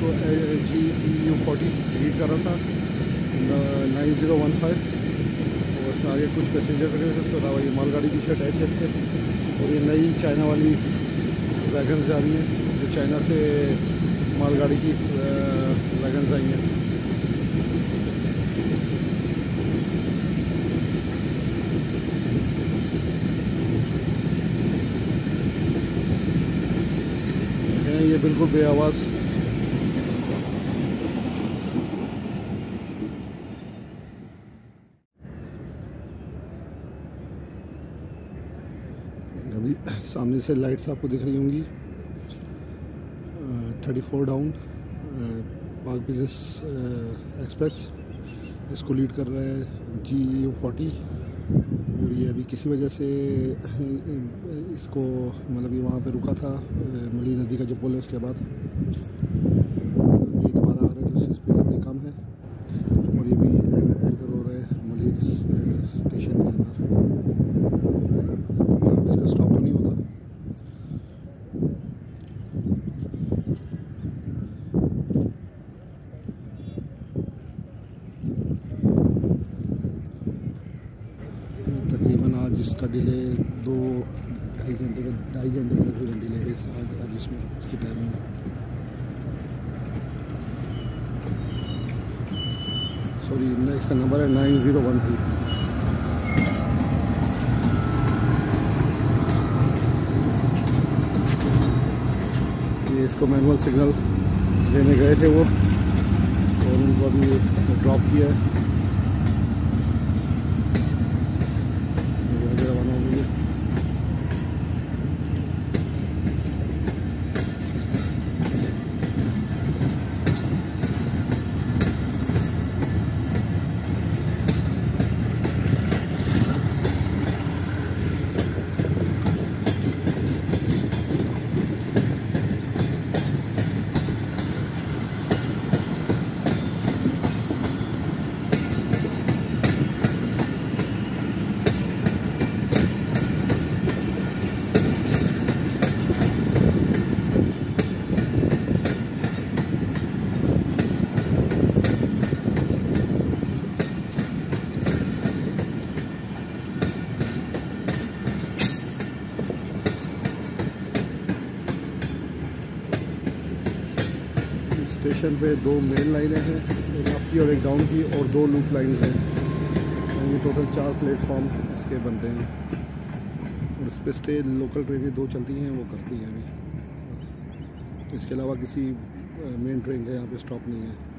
इसको GU40 read कर रहा था 9015 और उसमें आगे कुछ पैसेंजर रखे थे। उसके अलावा ये मालगाड़ी पीछे अटैच है इसके। और ये नई चाइना वाली वैगन जा रही हैं, जो चाइना से मालगाड़ी की वैगन्स आई हैं। ये बिल्कुल बेआवाज़। अभी सामने से लाइट्स आपको दिख रही होंगी। 34 डाउन पार्क बिजनेस एक्सप्रेस, इसको लीड कर रहा है GU40। और ये अभी किसी वजह से इसको मतलब ये वहाँ पे रुका था मली नदी का जो पुल है उसके बाद। ये दोबारा आ रहा है तो इसकी स्पीड थोड़ी कम है। और ये भी एंटर हो रहा है मलीर स्टेशन के अंदर। यहाँ पे इसका स्टॉप नहीं होता। तकरीबन आज इसका डिले 2-2.5 घंटे का 2.5 घंटे का तकरीबन डिले है आज इसमें इसकी टाइमिंग में। सॉरी, इसका नंबर है 9013। ये इसको मैनुअल सिग्नल देने गए थे वो, और उनको अभी ड्रॉप किया है। स्टेशन पे 2 मेन लाइनें हैं, एक अप की और एक डाउन की, और 2 लूप लाइन्स हैं। ये टोटल 4 प्लेटफॉर्म इसके बनते हैं। और इस पर स्टे लोकल ट्रेनें 2 चलती हैं, वो करती हैं अभी। इसके अलावा किसी मेन ट्रेन का यहाँ पे स्टॉप नहीं है।